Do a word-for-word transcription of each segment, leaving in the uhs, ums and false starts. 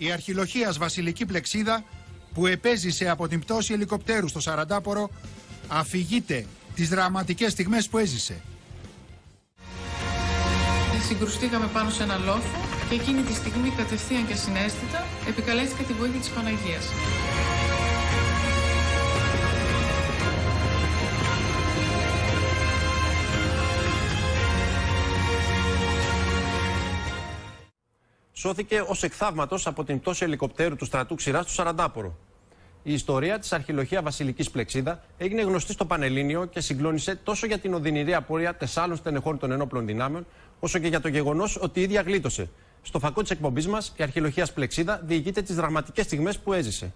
Η αρχιλοχίας Βασιλική Πλεξίδα, που επέζησε από την πτώση ελικοπτέρου στο Σαραντάπορο, αφηγείται τις δραματικές στιγμές που έζησε. Συγκρουστήκαμε πάνω σε ένα λόφο και εκείνη τη στιγμή κατευθείαν και ασυναίσθητα επικαλέστηκα τη βοήθεια της Παναγίας. Σώθηκε ως εκθαύματος από την πτώση ελικοπτέρου του στρατού Ξηράς στο Σαραντάπορο. Η ιστορία της αρχιλοχία Βασιλικής Πλεξίδα έγινε γνωστή στο Πανελλήνιο και συγκλώνησε τόσο για την οδυνηρή απορία τεσσάρων στενεχών των ενόπλων δυνάμεων, όσο και για το γεγονός ότι η ίδια γλίτωσε. Στο φακό της εκπομπής μας, η αρχιλοχία Πλεξίδα διηγείται τις δραματικές στιγμές που έζησε.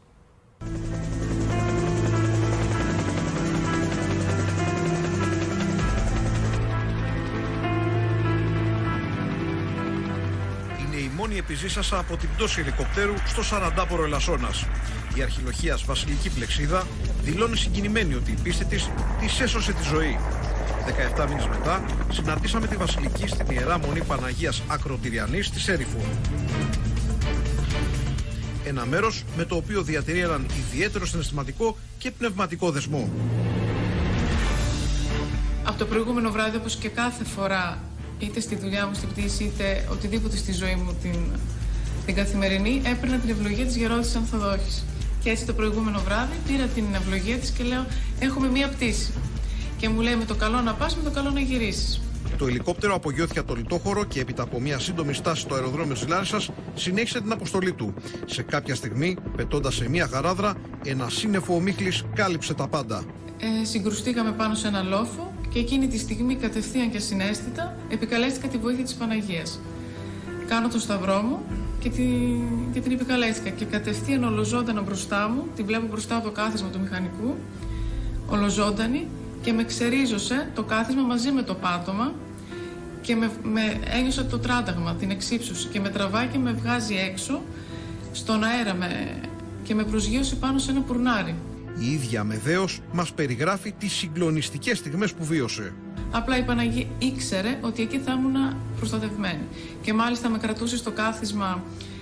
Η επιζήσασα από την πτώση ελικοπτέρου στο Σαραντάπορο Ελασσόνας. Η αρχιλοχίας Βασιλική Πλεξίδα δηλώνει συγκινημένη ότι η πίστη της της έσωσε τη ζωή. δεκαεπτά μήνες μετά συναντήσαμε τη Βασιλική στην Ιερά Μονή Παναγίας Ακροτηριανής στη Σέριφο. Ένα μέρος με το οποίο διατηρεί έναν ιδιαίτερο συναισθηματικό και πνευματικό δεσμό. Από το προηγούμενο βράδυ, όπως και κάθε φορά, είτε στη δουλειά μου, στην πτήση, είτε οτιδήποτε στη ζωή μου την, την καθημερινή, έπαιρνα την ευλογία της Γερόντισης Ανθοδόχης. Και έτσι το προηγούμενο βράδυ πήρα την ευλογία της και λέω: έχουμε μία πτήση. Και μου λέει: με το καλό να πας, με το καλό να γυρίσεις. Το ελικόπτερο απογειώθηκε από το λιτόχωρο και έπειτα από μια σύντομη στάση στο αεροδρόμιο της Λάρισσας συνέχισε την αποστολή του. Σε κάποια στιγμή, πετώντας σε μια χαράδρα, ένα σύννεφο ομίχλης κάλυψε τα πάντα. Ε, συγκρουστήκαμε πάνω σε ένα λόφο και εκείνη τη στιγμή κατευθείαν και ασυναίσθητα επικαλέστηκα τη βοήθεια της Παναγίας. Κάνω τον σταυρό μου και την, και την επικαλέστηκα και κατευθείαν ολοζώντανα μπροστά μου, τη βλέπω μπροστά από το κάθισμα του μηχανικού, ολοζώντανη, και με ξερίζωσε το κάθισμα μαζί με το πάτωμα και με, με ένιωσα το τράνταγμα, την εξύψωση, και με τραβάει και με βγάζει έξω στον αέρα με, και με προσγείωσε πάνω σε ένα πουρνάρι. Η ίδια με δέος μας περιγράφει τις συγκλονιστικές στιγμές που βίωσε. Απλά η Παναγία ήξερε ότι εκεί θα ήμουν προστατευμένη. Και μάλιστα με κρατούσε στο κάθισμα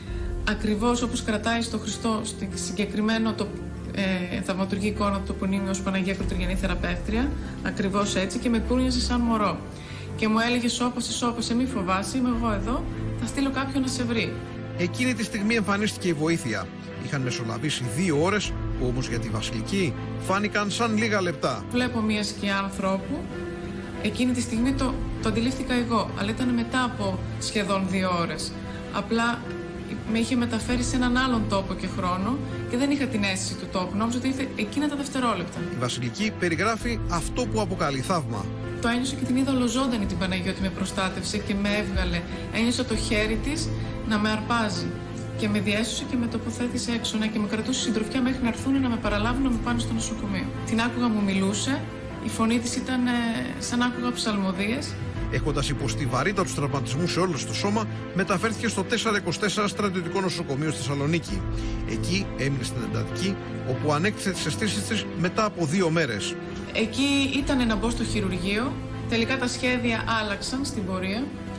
ακριβώς όπως κρατάει στο Χριστό, στο συγκεκριμένο το, ε, θαυματουργή εικόνα του τοπονύμιου ως Παναγία Ακροτηριανή Θεραπεύτρια, ακριβώς έτσι, και με κούρνιαζε σαν μωρό. Και μου έλεγε: σώπασε, σώπασε, μη φοβάσαι, είμαι εγώ εδώ, θα στείλω κάποιον να σε βρει. Εκείνη τη στιγμή εμφανίστηκε η βοήθεια. Είχαν μεσολαβήσει δύο ώρες που όμως για τη Βασιλική φάνηκαν σαν λίγα λεπτά. Βλέπω μια σκιά ανθρώπου. Εκείνη τη στιγμή το, το αντιλήφθηκα εγώ, αλλά ήταν μετά από σχεδόν δύο ώρες. Απλά με είχε μεταφέρει σε έναν άλλον τόπο και χρόνο και δεν είχα την αίσθηση του τόπου. Νόμιζα ότι ήρθε εκείνα τα δευτερόλεπτα. Η Βασιλική περιγράφει αυτό που αποκαλεί θαύμα. Το ένιωσα και την είδα ολοζώντανη την Παναγία ότι με προστάτευσε και με έβγαλε. Ένιωσα το χέρι της να με αρπάζει. Και με διέσωσε και με τοποθέτησε έξω, ναι, και με κρατούσε συντροφιά μέχρι να έρθουν να με παραλάβουν να με πάνε στο νοσοκομείο. Την άκουγα, μου μιλούσε, η φωνή της ήταν ε, σαν να άκουγα ψαλμοδίες. Έχοντας υποστεί βαρύτατους τραυματισμούς σε όλο το σώμα, μεταφέρθηκε στο τετρακόσια είκοσι τέσσερα στρατιωτικό νοσοκομείο στη Θεσσαλονίκη. Εκεί έμεινε στην εντατική, όπου ανέκτησε τις αισθήσεις της μετά από δύο μέρες. Εκεί ήταν να μπω στο χειρουργείο. Τελικά τα σχέδια άλλαξαν στην πορεία.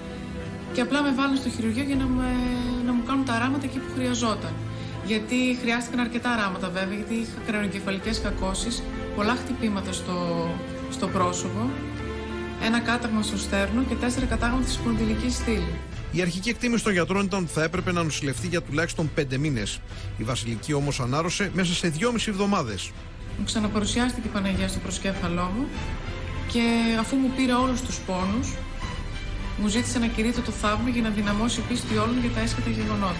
Και απλά με βάλουν στο χειρουργείο για να, με, να μου κάνουν τα ράματα εκεί που χρειαζόταν. Γιατί χρειάστηκαν αρκετά ράματα βέβαια, γιατί είχα κρανιοκεφαλικές κακώσεις, πολλά χτυπήματα στο, στο πρόσωπο, ένα κάταγμα στο στέρνο και τέσσερα κατάγματα στη σπονδυλική στήλη. Η αρχική εκτίμηση των γιατρών ήταν ότι θα έπρεπε να νοσηλευτεί για τουλάχιστον πέντε μήνες. Η Βασιλική όμως ανάρρωσε μέσα σε δυόμιση εβδομάδες. Μου ξαναπαρουσιάστηκε η Παναγία στο προσκέφαλό μου και αφού μου πήρε όλους τους πόνους, μου ζήτησε να κηρύττω το θαύμα για να δυναμώσει η πίστη όλων για τα έσχατα γεγονότα.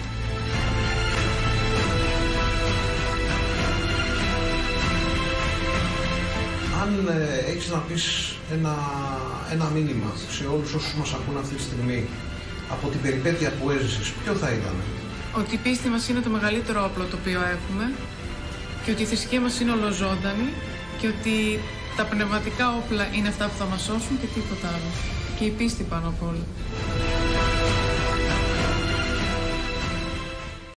Αν ε, έχεις να πεις ένα, ένα μήνυμα σε όλους όσους μας ακούν αυτή τη στιγμή από την περιπέτεια που έζησες, ποιο θα ήταν? Ότι η πίστη μας είναι το μεγαλύτερο όπλο το οποίο έχουμε και ότι η θρησκεία μας είναι ολοζώντανη και ότι τα πνευματικά όπλα είναι αυτά που θα μας σώσουν και τίποτα άλλο. Και η πίστη πάνω απ' όλα.